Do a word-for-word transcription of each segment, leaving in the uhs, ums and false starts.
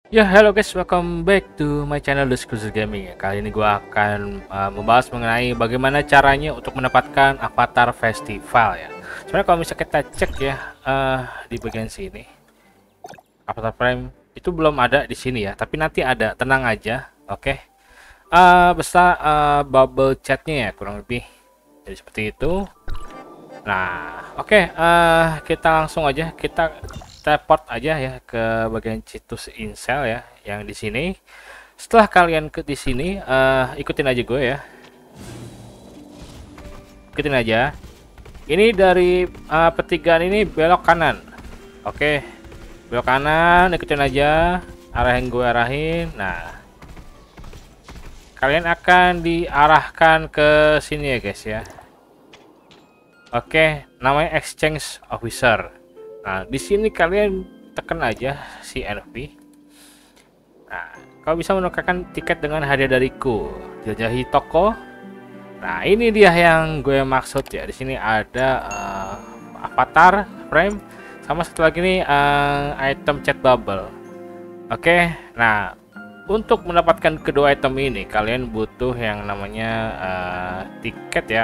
Ya, hello guys, welcome back to my channel The Exclusive Gaming. Ya, kali ini gue akan uh, membahas mengenai bagaimana caranya untuk mendapatkan avatar festival ya. Sebenarnya kalau misalnya kita cek ya uh, di bagian sini, avatar frame itu belum ada di sini ya, tapi nanti ada, tenang aja, oke? Okay? Uh, beserta uh, bubble chatnya ya kurang lebih, jadi seperti itu. Nah, oke, okay, uh, kita langsung aja kita teleport aja ya ke bagian situs Incel ya yang di sini. Setelah kalian ke di sini, uh, ikutin aja gue ya. Ikutin aja. Ini dari uh, pertigaan ini belok kanan. Oke. Belok kanan, ikutin aja arah yang gue arahin. Nah, kalian akan diarahkan ke sini ya guys ya. Oke, namanya Exchange Officer. Nah, di sini kalian tekan aja si N V. Nah, kau bisa menukarkan tiket dengan hadiah dariku. Jelajahi toko. Nah, ini dia yang gue maksud ya. Di sini ada uh, avatar frame sama satu lagi nih uh, item chat bubble. Oke. Nah, untuk mendapatkan kedua item ini kalian butuh yang namanya uh, tiket ya.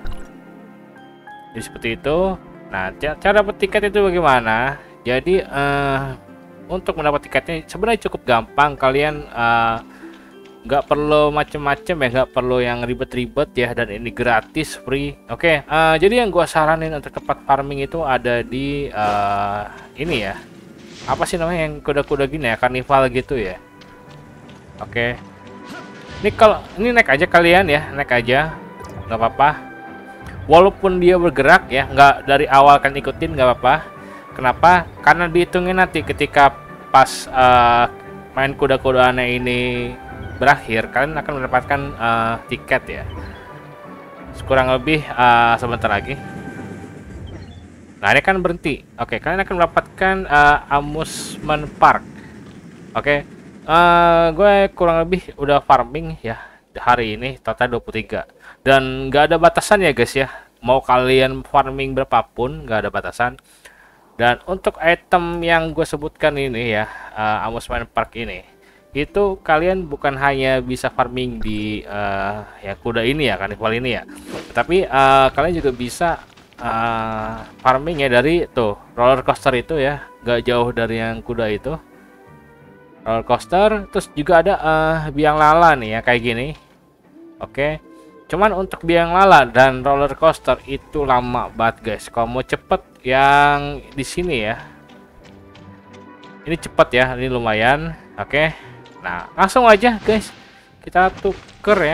Jadi seperti itu. Nah, cara dapat tiket itu bagaimana? Jadi uh, untuk mendapat tiketnya sebenarnya cukup gampang. Kalian nggak uh, perlu macem-macem ya, nggak perlu yang ribet-ribet ya, dan ini gratis, free. Oke, okay, uh, jadi yang gua saranin untuk tempat farming itu ada di uh, ini ya. Apa sih namanya yang kuda-kuda gini ya, karnival gitu ya. Oke. Okay. Ini kalau ini naik aja kalian ya, naik aja, nggak apa-apa. Walaupun dia bergerak ya, nggak dari awal kan ikutin nggak apa-apa. Kenapa? Karena dihitungin nanti ketika pas uh, main kuda-kuda aneh ini berakhir, kalian akan mendapatkan uh, tiket ya. Kurang lebih uh, sebentar lagi. Nah, ini kan berhenti. Oke, kalian akan mendapatkan uh, amusement park. Oke, uh, gue kurang lebih udah farming ya hari ini total dua puluh tiga. Dan nggak ada batasan ya guys ya, mau kalian farming berapapun nggak ada batasan. Dan untuk item yang gue sebutkan ini ya, uh, amusement park ini, itu kalian bukan hanya bisa farming di uh, ya kuda ini ya, karnival ini ya, tapi uh, kalian juga bisa uh, farming ya dari tuh roller coaster itu ya, nggak jauh dari yang kuda itu, roller coaster. Terus juga ada uh, biang lala nih ya kayak gini. Oke. Cuman untuk biang lala dan roller coaster itu lama banget guys. Kalau mau cepet yang di sini ya, ini cepet ya, ini lumayan. Oke, nah langsung aja guys, kita tuker ya,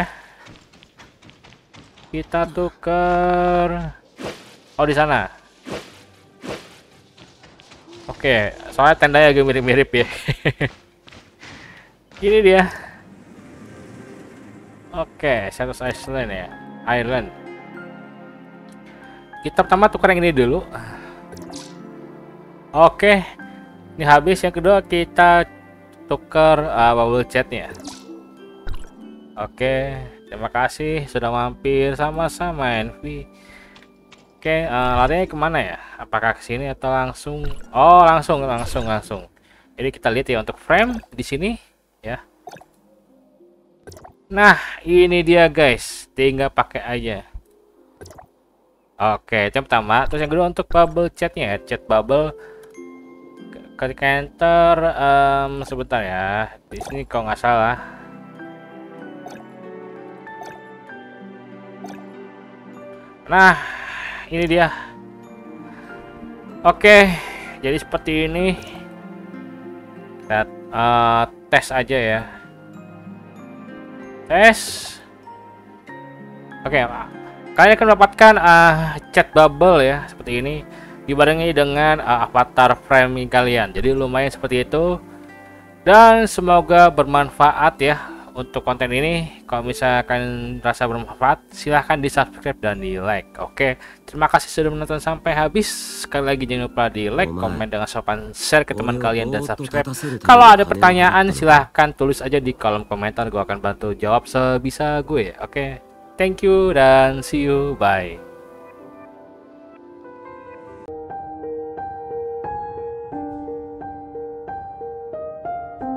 kita tuker. Oh, di sana. Oke, soalnya tendanya agak mirip-mirip ya. Ini dia. Oke, status Iceland ya, Ireland. Kita pertama tukar yang ini dulu. Oke, ini habis. Yang kedua kita tukar uh, bubble chatnya. Oke, terima kasih sudah mampir, sama-sama N V. Oke, uh, larinya kemana ya? Apakah ke sini atau langsung? Oh, langsung, langsung, langsung. Jadi kita lihat ya untuk frame di sini ya. Nah, ini dia guys, tinggal pakai aja. Oke, itu yang pertama. Terus yang kedua untuk bubble chatnya ya, chat bubble. Ketika enter, um, sebentar ya, di sini kalau nggak salah. Nah, ini dia. Oke, jadi seperti ini. Kita uh, tes aja ya. Tes. Oke, kalian akan mendapatkan uh, chat bubble ya seperti ini, dibarengi dengan uh, avatar framing kalian. Jadi lumayan seperti itu. Dan semoga bermanfaat ya untuk konten ini. Kalau misalkan rasa bermanfaat, silahkan di subscribe dan di like. Oke, terima kasih sudah menonton sampai habis. Sekali lagi jangan lupa di like, komen dengan sopan, share ke teman kalian, dan subscribe. Kalau ada pertanyaan silahkan tulis aja di kolom komentar, gue akan bantu jawab sebisa gue. Oke, thank you dan see you, bye.